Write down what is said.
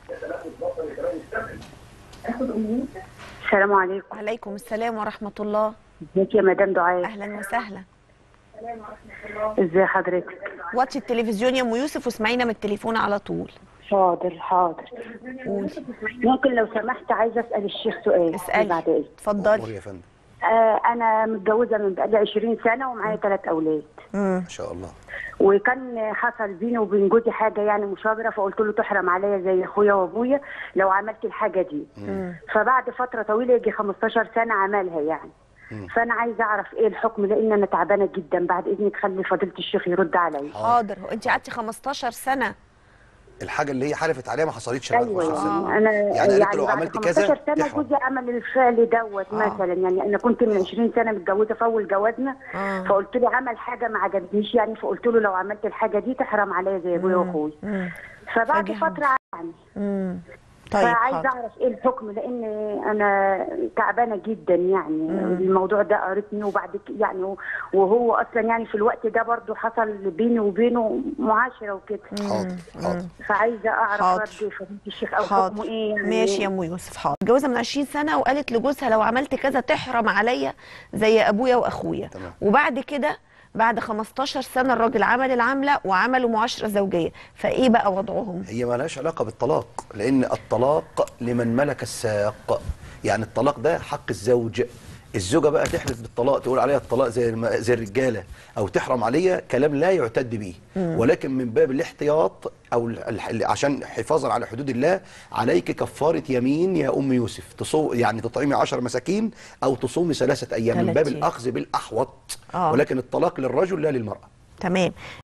السلام عليكم. وعليكم السلام ورحمة الله. ازيك يا مدام دعاء؟ أهلا وسهلا. ازي حضرتك؟ وطي التلفزيون يا أم يوسف واسمعينا من التليفون على طول. حاضر حاضر. قولي. ممكن لو سمحت عايزه اسال الشيخ سؤال؟ اسألي. بعد ايه؟ اتفضلي. يا فندم. انا متجوزه من بقالي 20 سنه ومعايا 3 اولاد. ما شاء الله. وكان حصل بيني وبين جوزي حاجه يعني مشاجره، فقلت له تحرم عليا زي اخويا وابويا لو عملت الحاجه دي. فبعد فتره طويله يجي 15 سنه عملها يعني. فانا عايزه اعرف ايه الحكم، لان انا تعبانه جدا. بعد اذنك خلي فضيله الشيخ يرد عليا. حاضر. انت قعدتي 15 سنة؟ الحاجه اللي هي حلفت عليها ما حصلتش. ايوه يعني انا يعني قالت له لو بعد عملت 15 كذا سنه تحرم. جوزي عمل الفعل دوت مثلا. يعني انا كنت من 20 سنه متجوزه في اول جوازنا. فقلت له عمل حاجه ما عجبتنيش يعني، فقلت له لو عملت الحاجه دي تحرم عليا زي ابويا واخويا. فبعد فتره يعني طيب فعايزه اعرف ايه الحكم، لان انا تعبانه جدا يعني. الموضوع ده قرفني، وبعد يعني وهو اصلا يعني في الوقت ده برضو حصل بيني وبينه معاشره وكده. حاضر حاضر. فعايزه اعرف رد فضيله الشيخ او حكمه ايه يعني. ماشي يا ام يوسف. حاضر. متجوزه من 20 سنه وقالت لجوزها لو عملت كذا تحرم عليا زي ابويا واخويا. تمام. وبعد كده بعد 15 سنه الراجل عمل العمله وعملوا معاشره زوجيه، فايه بقى وضعهم؟ هي ما لهاش علاقه بالطلاق، لان الطلاق لمن ملك الساق. يعني الطلاق ده حق الزوج. الزوجه بقى تحلف بالطلاق، تقول عليها الطلاق زي الرجاله، او تحرم عليها كلام لا يعتد به. ولكن من باب الاحتياط او عشان حفاظا على حدود الله، عليك كفاره يمين يا ام يوسف. تصوم يعني تطعمي 10 مساكين او تصومي 3 ايام من باب الاخذ بالاحوط. ولكن الطلاق للرجل لا للمراه. تمام.